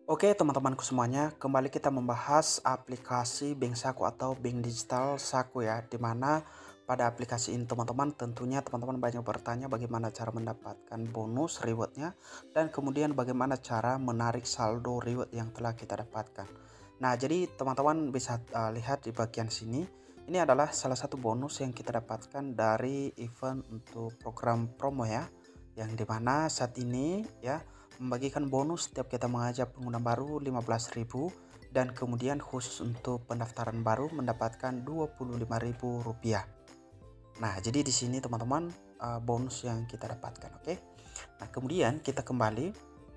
Oke teman-temanku semuanya, kembali kita membahas aplikasi Bank Saku atau Bank Digital Saku ya, dimana pada aplikasi ini teman-teman tentunya teman-teman banyak bertanya bagaimana cara mendapatkan bonus rewardnya dan kemudian bagaimana cara menarik saldo reward yang telah kita dapatkan. Nah jadi teman-teman bisa lihat di bagian sini, ini adalah salah satu bonus yang kita dapatkan dari event untuk program promo ya, yang dimana saat ini ya membagikan bonus setiap kita mengajak pengguna baru 15.000 dan kemudian khusus untuk pendaftaran baru mendapatkan Rp25.000. Nah, jadi di sini teman-teman bonus yang kita dapatkan, oke. Nah, kemudian kita kembali.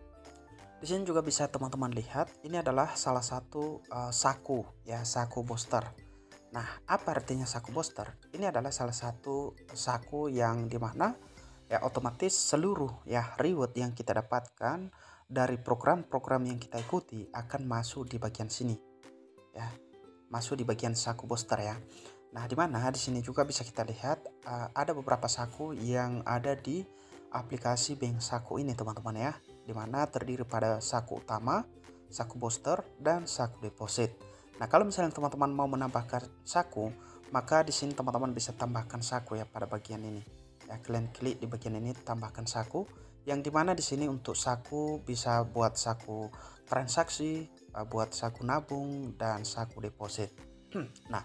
Di sini juga bisa teman-teman lihat ini adalah salah satu saku ya, saku booster. Nah, apa artinya saku booster? Ini adalah salah satu saku yang dimana ya otomatis seluruh ya reward yang kita dapatkan dari program-program yang kita ikuti akan masuk di bagian sini ya, masuk di bagian saku booster ya. Nah, di mana di sini juga bisa kita lihat ada beberapa saku yang ada di aplikasi Bank Saku ini teman-teman ya, di mana terdiri pada saku utama, saku booster dan saku deposit. Nah, kalau misalnya teman-teman mau menambahkan saku, maka di sini teman-teman bisa tambahkan saku ya pada bagian ini. Ya, kalian klik di bagian ini tambahkan saku, yang dimana di sini untuk saku bisa buat saku transaksi, buat saku nabung dan saku deposit. Nah,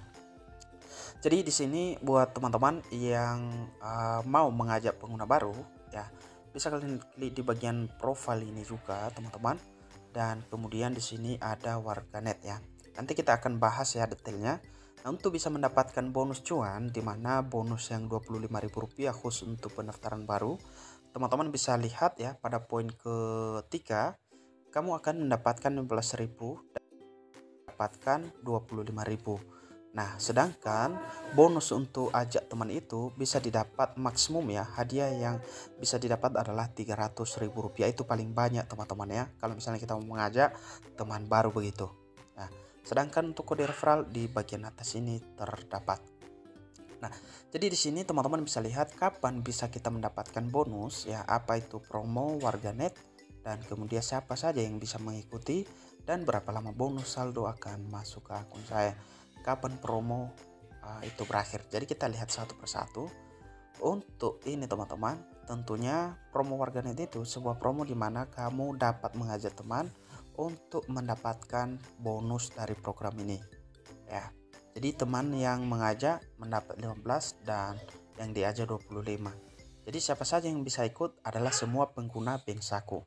jadi di sini buat teman-teman yang mau mengajak pengguna baru ya, bisa kalian klik di bagian profile ini juga teman-teman, dan kemudian di sini ada warganet ya. Nanti kita akan bahas ya detailnya. Nah, untuk bisa mendapatkan bonus cuan di mana bonus yang Rp25.000 khusus untuk pendaftaran baru, teman-teman bisa lihat ya pada poin ketiga, kamu akan mendapatkan 15.000 dan mendapatkan 25.000. Nah, sedangkan bonus untuk ajak teman itu bisa didapat maksimum ya, hadiah yang bisa didapat adalah Rp300.000. Itu paling banyak teman-teman ya, kalau misalnya kita mau mengajak teman baru begitu. Nah, sedangkan untuk kode referral di bagian atas ini terdapat. Nah, jadi di sini teman-teman bisa lihat kapan bisa kita mendapatkan bonus ya, apa itu promo warganet, dan kemudian siapa saja yang bisa mengikuti dan berapa lama bonus saldo akan masuk ke akun saya. Kapan promo itu berakhir. Jadi kita lihat satu persatu. Untuk ini teman-teman, tentunya promo warganet itu sebuah promo di mana kamu dapat mengajak teman untuk mendapatkan bonus dari program ini ya. Jadi teman yang mengajak mendapat 15 dan yang diajak 25. Jadi siapa saja yang bisa ikut adalah semua pengguna Bank Saku.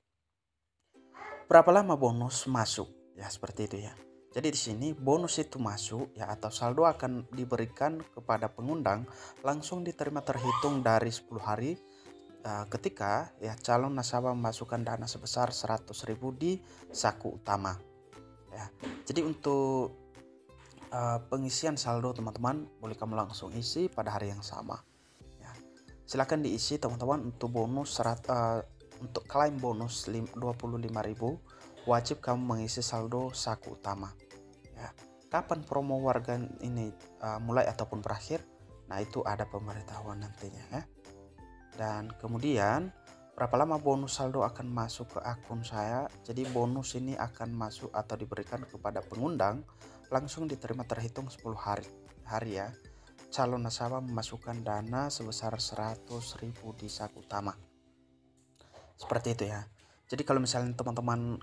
Berapa lama bonus masuk? Ya seperti itu ya. Jadi di sini bonus itu masuk ya atau saldo akan diberikan kepada pengundang langsung diterima terhitung dari 10 hari ketika ya calon nasabah memasukkan dana sebesar 100.000 di saku utama ya. Jadi untuk pengisian saldo teman-teman boleh kamu langsung isi pada hari yang sama ya. Silahkan diisi teman-teman. Untuk bonus untuk klaim bonus 25.000 wajib kamu mengisi saldo saku utama ya. Kapan promo warga ini mulai ataupun berakhir, nah itu ada pemberitahuan nantinya ya. Dan kemudian berapa lama bonus saldo akan masuk ke akun saya. Jadi bonus ini akan masuk atau diberikan kepada pengundang langsung diterima terhitung 10 hari ya. Calon nasabah memasukkan dana sebesar 100.000 di saku utama. Seperti itu ya. Jadi kalau misalnya teman-teman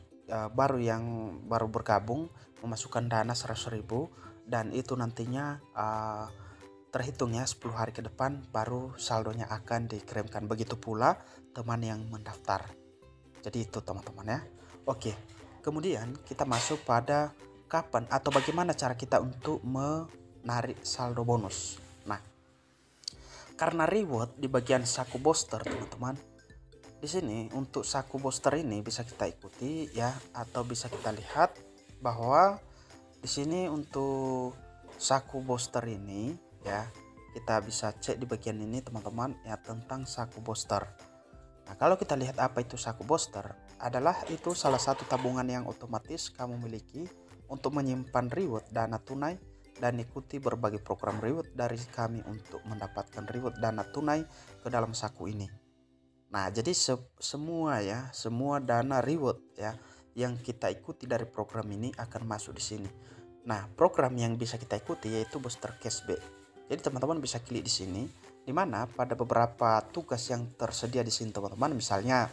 baru bergabung memasukkan dana 100.000 dan itu nantinya terhitung ya 10 hari ke depan baru saldonya akan dikirimkan. Begitu pula teman yang mendaftar. Jadi itu teman-teman ya. Oke. Kemudian kita masuk pada kapan atau bagaimana cara kita untuk menarik saldo bonus. Nah, karena reward di bagian saku booster teman-teman, di sini untuk saku booster ini bisa kita ikuti ya, atau bisa kita lihat bahwa di sini untuk saku booster ini ya, kita bisa cek di bagian ini teman-teman ya tentang saku booster. Nah, kalau kita lihat apa itu saku booster, adalah itu salah satu tabungan yang otomatis kamu miliki untuk menyimpan reward dana tunai dan ikuti berbagai program reward dari kami untuk mendapatkan reward dana tunai ke dalam saku ini. Nah, jadi semua dana reward ya yang kita ikuti dari program ini akan masuk di sini. Nah, program yang bisa kita ikuti yaitu booster cashback. Jadi teman-teman bisa klik di sini, di mana pada beberapa tugas yang tersedia di sini teman-teman, misalnya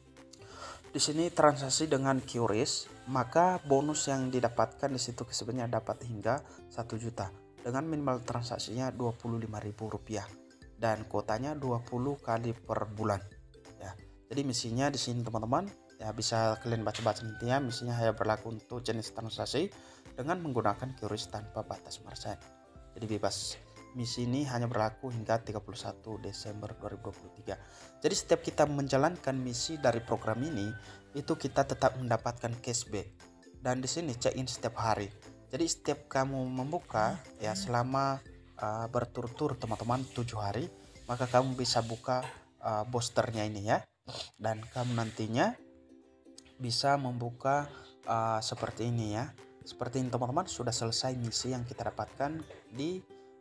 di sini transaksi dengan QRIS, maka bonus yang didapatkan di situ sebenarnya dapat hingga 1 juta dengan minimal transaksinya Rp25.000 dan kuotanya 20 kali per bulan ya. Jadi misinya di sini teman-teman ya, bisa kalian baca-baca nantinya. Misinya hanya berlaku untuk jenis transaksi dengan menggunakan QRIS tanpa batas margin. Jadi bebas. Misi ini hanya berlaku hingga 31 Desember 2023. Jadi setiap kita menjalankan misi dari program ini, itu kita tetap mendapatkan cashback. Dan di sini check in setiap hari. Jadi setiap kamu membuka ya selama berturut-turut teman-teman 7 hari, maka kamu bisa buka boosternya ini ya. Dan kamu nantinya bisa membuka seperti ini ya. Seperti ini teman-teman, sudah selesai misi yang kita dapatkan di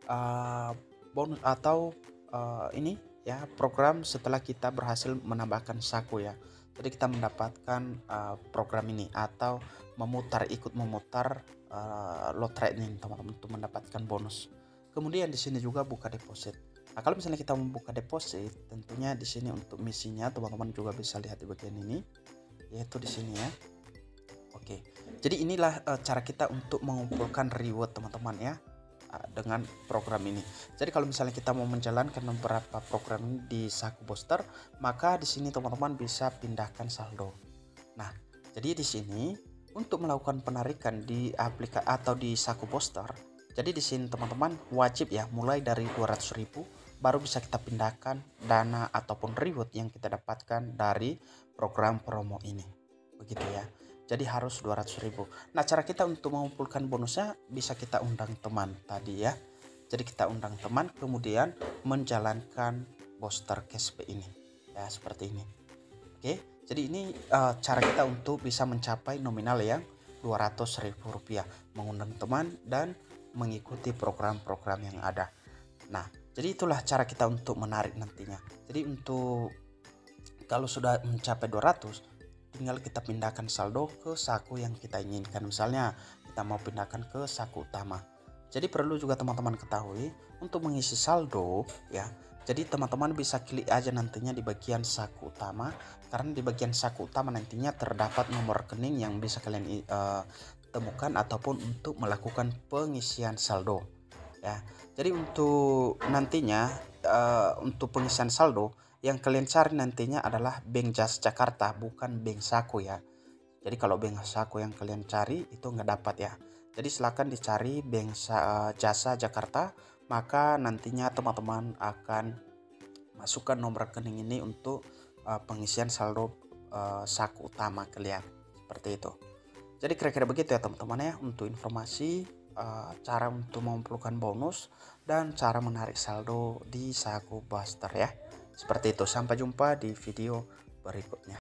bonus atau ini ya, program setelah kita berhasil menambahkan saku ya. Jadi kita mendapatkan program ini atau ikut memutar lotre ini teman-teman untuk mendapatkan bonus. Kemudian di sini juga buka deposit. Nah, kalau misalnya kita membuka deposit, tentunya di sini untuk misinya teman-teman juga bisa lihat di bagian ini, yaitu di sini ya. Oke. Jadi inilah cara kita untuk mengumpulkan reward teman-teman ya, dengan program ini. Jadi kalau misalnya kita mau menjalankan beberapa program ini di saku booster, maka di sini teman-teman bisa pindahkan saldo. Nah, jadi di sini untuk melakukan penarikan di aplikasi atau di saku booster, jadi di sini teman-teman wajib ya mulai dari 200.000 baru bisa kita pindahkan dana ataupun reward yang kita dapatkan dari program promo ini. Begitu ya. Jadi harus 200.000. Nah, cara kita untuk mengumpulkan bonusnya bisa kita undang teman tadi ya. Jadi kita undang teman kemudian menjalankan booster cashback ini. Ya, seperti ini. Oke. Jadi ini cara kita untuk bisa mencapai nominal yang Rp200.000, mengundang teman dan mengikuti program-program yang ada. Nah, jadi itulah cara kita untuk menarik nantinya. Jadi untuk kalau sudah mencapai 200, tinggal kita pindahkan saldo ke saku yang kita inginkan. Misalnya kita mau pindahkan ke saku utama. Jadi perlu juga teman-teman ketahui untuk mengisi saldo ya. Jadi teman-teman bisa klik aja nantinya di bagian saku utama, karena di bagian saku utama nantinya terdapat nomor rekening yang bisa kalian temukan ataupun untuk melakukan pengisian saldo ya. Jadi untuk nantinya untuk pengisian saldo yang kalian cari nantinya adalah Bank Jasa Jakarta, bukan Bank Saku ya. Jadi kalau Bank Saku yang kalian cari itu nggak dapat ya. Jadi silakan dicari Bank Jasa Jakarta, maka nantinya teman-teman akan masukkan nomor rekening ini untuk pengisian saldo saku utama kalian. Seperti itu. Jadi kira-kira begitu ya teman-teman ya, untuk informasi cara untuk mengumpulkan bonus dan cara menarik saldo di saku booster ya. Seperti itu. Sampai jumpa di video berikutnya.